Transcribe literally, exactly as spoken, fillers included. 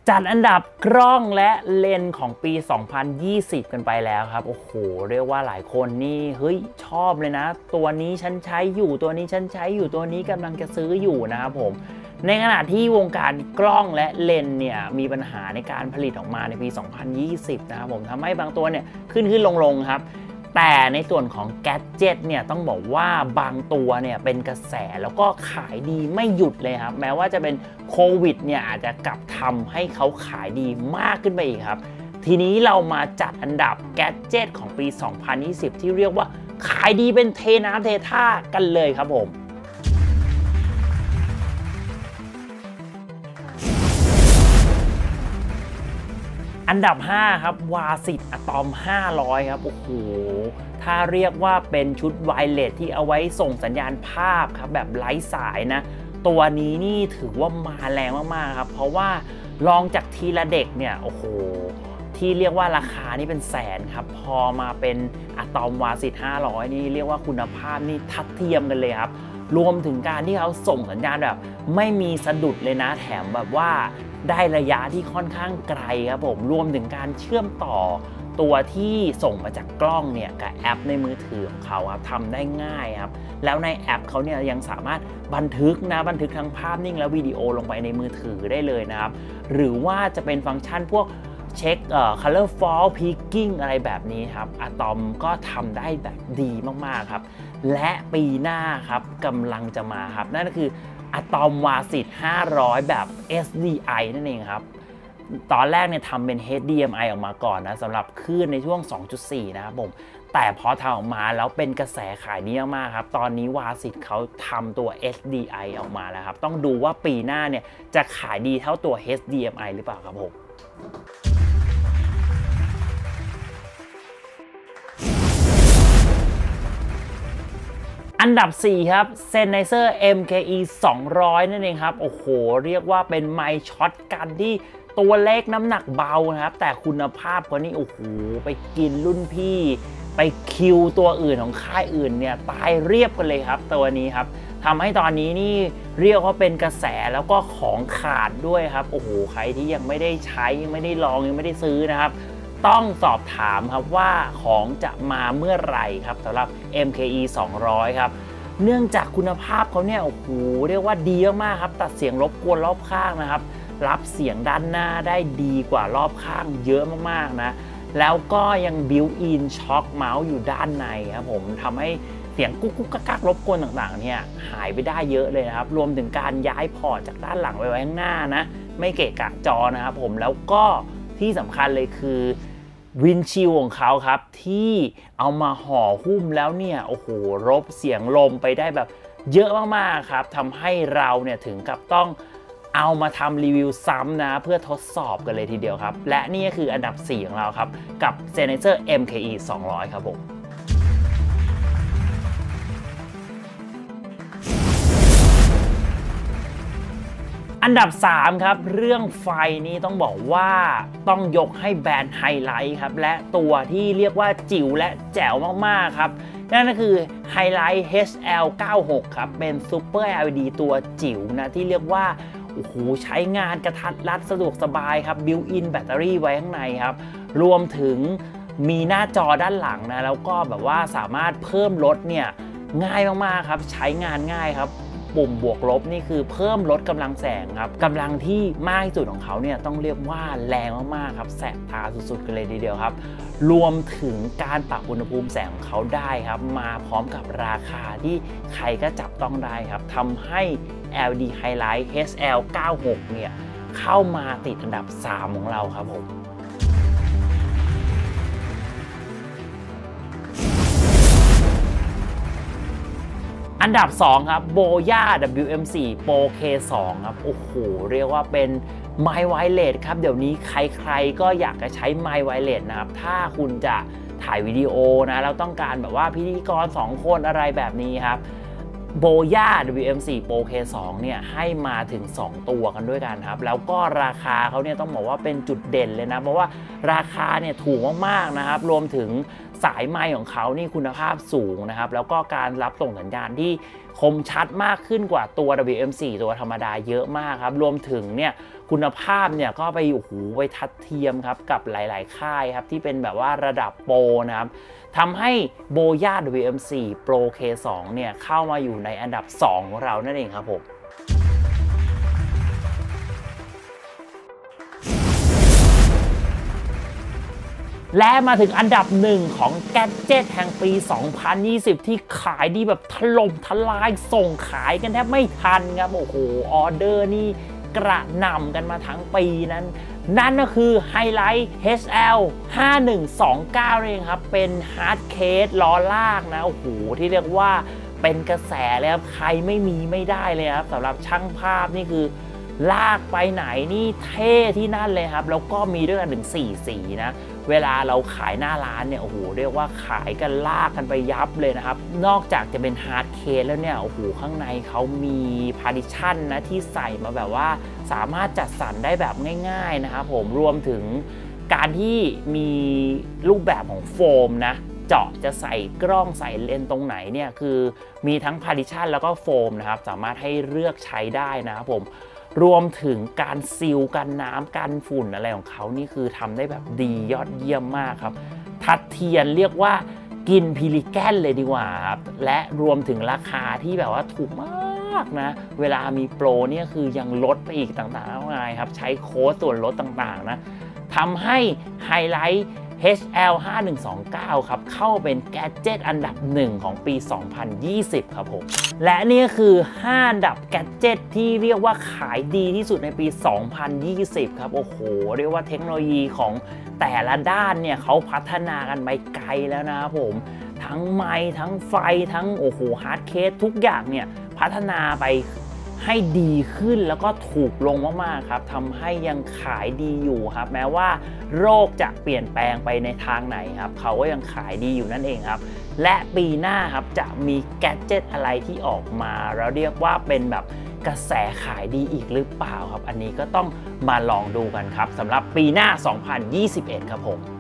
จัดอันดับกล้องและเลนส์ของปี สองพันยี่สิบ กันไปแล้วครับโอ้โหเรียกว่าหลายคนนี่เฮ้ยชอบเลยนะตัวนี้ฉันใช้อยู่ตัวนี้ฉันใช้อยู่ตัวนี้กำลังจะซื้ออยู่นะครับผมในขณะที่วงการกล้องและเลนส์เนี่ยมีปัญหาในการผลิตออกมาในปี สองพันยี่สิบ นะครับผมทำให้บางตัวเนี่ยขึ้นขึ้นลงลงครับแต่ในส่วนของแกดเจ็ตเนี่ยต้องบอกว่าบางตัวเนี่ยเป็นกระแสแล้วก็ขายดีไม่หยุดเลยครับแม้ว่าจะเป็นโควิดเนี่ยอาจจะกลับทำให้เขาขายดีมากขึ้นไปอีกครับทีนี้เรามาจัดอันดับแกดเจ็ตของปี สองพันยี่สิบ ที่เรียกว่าขายดีเป็นเทน้ำเทท่ากันเลยครับผมอันดับห้าครับวาสิตอะตอมห้าร้อยครับโอ้โหถ้าเรียกว่าเป็นชุดไวเลสที่เอาไว้ส่งสัญญาณภาพครับแบบไร้สายนะตัวนี้นี่ถือว่ามาแรงมากๆครับเพราะว่าลองจากทีละเด็กเนี่ยโอ้โหที่เรียกว่าราคานี่เป็นแสนครับพอมาเป็นอะตอมวาสิตห้าร้อยนี่เรียกว่าคุณภาพนี่ทัดเทียมกันเลยครับรวมถึงการที่เขาส่งสัญญาณแบบไม่มีสะดุดเลยนะแถมแบบว่าได้ระยะที่ค่อนข้างไกลครับผมรวมถึงการเชื่อมต่อตัวที่ส่งมาจากกล้องเนี่ยกับแอปในมือถือของเขาครับทำได้ง่ายครับแล้วในแอปเขาเนี่ยยังสามารถบันทึกนะบันทึกทั้งภาพนิ่งและวิดีโอลงไปในมือถือได้เลยนะครับหรือว่าจะเป็นฟังก์ชันพวกเช็คเอ่อ color fall peaking อะไรแบบนี้ครับอะตอมก็ทำได้แบบดีมากๆครับและปีหน้าครับกำลังจะมาครับนั่นก็คืออะตอมวาสิตห้าร้อยแบบ เอส ดี ไอ นั่นเองครับตอนแรกเนี่ยทำเป็น เอช ดี เอ็ม ไอ ออกมาก่อนนะสำหรับคลื่นในช่วง สองจุดสี่ นะครับผมแต่พอทำออกมาแล้วเป็นกระแสขายดีมากครับตอนนี้วาสิตเขาทำตัว เอส ดี ไอ ออกมาแล้วครับต้องดูว่าปีหน้าเนี่ยจะขายดีเท่าตัว เอช ดี เอ็ม ไอ หรือเปล่าครับผมอันดับสี่ครับ Sennheiser เอ็ม เค อี สองร้อยนั่นเองครับโอ้โหเรียกว่าเป็นไมค์ช็อตกันที่ตัวเล็กน้ำหนักเบานะครับแต่คุณภาพเขานี่โอ้โหไปกินรุ่นพี่ไปคิวตัวอื่นของค่ายอื่นเนี่ยตายเรียบกันเลยครับตัวนี้ครับทำให้ตอนนี้นี่เรียกว่าเป็นกระแสแล้วก็ของขาดด้วยครับโอ้โหใครที่ยังไม่ได้ใช้ยังไม่ได้ลองยังไม่ได้ซื้อนะครับต้องสอบถามครับว่าของจะมาเมื่อไหร่ครับสำหรับ เอ็ม เค อี สองร้อย ครับเนื่องจากคุณภาพเขาเนี่ยโอ้โหเรียกว่าดีมากครับตัดเสียงรบกวนรอบข้างนะครับรับเสียงด้านหน้าได้ดีกว่ารอบข้างเยอะมากๆนะแล้วก็ยังบิวอินช็อคเมาส์อยู่ด้านในครับผมทำให้เสียงกุ๊กกุ๊กกักรบกวนต่างๆเนี่ยหายไปได้เยอะเลยนะครับรวมถึงการย้ายพอร์ตจากด้านหลังไปไว้ข้างหน้านะไม่เกะกะจอนะครับผมแล้วก็ที่สำคัญเลยคือวินชิลของเขาครับที่เอามาห่อหุ้มแล้วเนี่ยโอ้โหรบเสียงลมไปได้แบบเยอะมากๆครับทำให้เราเนี่ยถึงกับต้องเอามาทำรีวิวซ้ำนะเพื่อทดสอบกันเลยทีเดียวครับและนี่ก็คืออันดับสี่ของเราครับกับ Sennheiser เอ็ม เค อี สองร้อย ครับผมอันดับสามครับเรื่องไฟนี้ต้องบอกว่าต้องยกให้แบรนด์ไฮไลท์ครับและตัวที่เรียกว่าจิ๋วและแจ๋วมากๆครับนั่นก็คือ Highlight เอช แอล เก้าสิบหก ครับเป็น Super แอล อี ดี ตัวจิ๋วนะที่เรียกว่าโอ้โหใช้งานกระทัดรัดสะดวกสบายครับบิวอินแบตเตอรี่ไว้ข้างในครับรวมถึงมีหน้าจอด้านหลังนะแล้วก็แบบว่าสามารถเพิ่มลดเนี่ยง่ายมากๆครับใช้งานง่ายครับปุ่มบวกลบนี่คือเพิ่มลดกำลังแสงครับกำลังที่มากที่สุดของเขาเนี่ยต้องเรียกว่าแรงมากๆครับแสบตาสุดๆกันเลยทีเดียวครับรวมถึงการปรับอุณหภูมิแสงของเขาได้ครับมาพร้อมกับราคาที่ใครก็จับต้องได้ครับทำให้ แอล อี ดี Highlight เอช แอล เก้าสิบหก เนี่ยเข้ามาติดอันดับสามของเราครับผมอันดับสองครับ Boya ดับเบิลยู เอ็ม โฟร์ Pro เค ทู ครับโอ้โหเรียกว่าเป็นไมค์ไวเลสครับเดี๋ยวนี้ใครๆก็อยากจะใช้ไมค์ไวเลสนะครับถ้าคุณจะถ่ายวิดีโอนะแล้วต้องการแบบว่าพิธีกรสองคนอะไรแบบนี้ครับ Boya ดับเบิลยู เอ็ม โฟร์ Pro เค ทู เนี่ยให้มาถึงสองตัวกันด้วยกันครับแล้วก็ราคาเขาเนี่ยต้องบอกว่าเป็นจุดเด่นเลยนะเพราะว่าราคาเนี่ยถูกมากๆนะครับรวมถึงสายไมค์ของเขานี่คุณภาพสูงนะครับแล้วก็การรับส่งสัญญาณที่คมชัดมากขึ้นกว่าตัว ดับเบิลยู เอ็ม โฟร์ ตัวธรรมดาเยอะมากครับรวมถึงเนี่ยคคุณภาพเนี่ยก็ไปโอ้โหไปทัดเทียมครับกับหลายๆค่ายครับที่เป็นแบบว่าระดับโปรนะครับทำให้ Boya ดับเบิลยู เอ็ม โฟร์ Pro เค ทู เนี่ยเข้ามาอยู่ในอันดับสองของเรานั่นเองครับผมและมาถึงอันดับหนึ่งของแกดเจ็ตแห่งปี สองพันยี่สิบ ที่ขายดีแบบถล่มทลายส่งขายกันแทบไม่ทันครับโอ้โหออเดอร์นี่กระหน่ำกันมาทั้งปีนั้นนั่นก็คือ Highlight เอช แอล ห้าหนึ่งสองเก้าเองครับเป็นฮาร์ดเคสล้อลากนะโอ้โหที่เรียกว่าเป็นกระแสเลยครับใครไม่มีไม่ได้เลยครับสำหรับช่างภาพนี่คือลากไปไหนนี่เท่ที่นั่นเลยครับแล้วก็มีด้วยกันถึงสี่สีนะเวลาเราขายหน้าร้านเนี่ยโอ้โหเรียกว่าขายกันลากกันไปยับเลยนะครับนอกจากจะเป็นฮาร์ดเคสแล้วเนี่ยโอ้โหข้างในเขามีพาร์ติชันนะที่ใส่มาแบบว่าสามารถจัดสรรได้แบบง่ายๆนะครับผมรวมถึงการที่มีรูปแบบของโฟมนะเจาะจะใส่กล้องใส่เลนส์ตรงไหนเนี่ยคือมีทั้งพาร์ติชันแล้วก็โฟมนะครับสามารถให้เลือกใช้ได้นะครับผมรวมถึงการซีลกันน้ำกันฝุ่นอะไรของเขานี่คือทำได้แบบดียอดเยี่ยมมากครับทัดเทียนเรียกว่ากินพิลิแกนเลยดีกว่าครับและรวมถึงราคาที่แบบว่าถูกมากนะเวลามีโปรเนี่ยคือยังลดไปอีกต่างๆมากมายครับใช้โค้ดส่วนลดต่างๆนะทำให้ Highlight เอช แอล ห้าหนึ่งสองเก้า ครับเข้าเป็นแกดเจ็ตอันดับหนึ่งของปี สองพันยี่สิบ ครับผมและนี่คือห้าอันดับแกดเจ็ตที่เรียกว่าขายดีที่สุดในปี สองพันยี่สิบ ครับโอ้โหเรียกว่าเทคโนโลยีของแต่ละด้านเนี่ยเขาพัฒนากันไปไกลแล้วนะครับผมทั้งไมค์ทั้งไฟทั้งโอ้โหฮาร์ดเคสทุกอย่างเนี่ยพัฒนาไปให้ดีขึ้นแล้วก็ถูกลงมากๆครับทำให้ยังขายดีอยู่ครับแม้ว่าโรคจะเปลี่ยนแปลงไปในทางไหนครับเขาก็ยังขายดีอยู่นั่นเองครับและปีหน้าครับจะมีแกดเจ็ตอะไรที่ออกมาแล้วเรียกว่าเป็นแบบกระแสขายดีอีกหรือเปล่าครับอันนี้ก็ต้องมาลองดูกันครับสำหรับปีหน้า สองพันยี่สิบเอ็ด ครับผม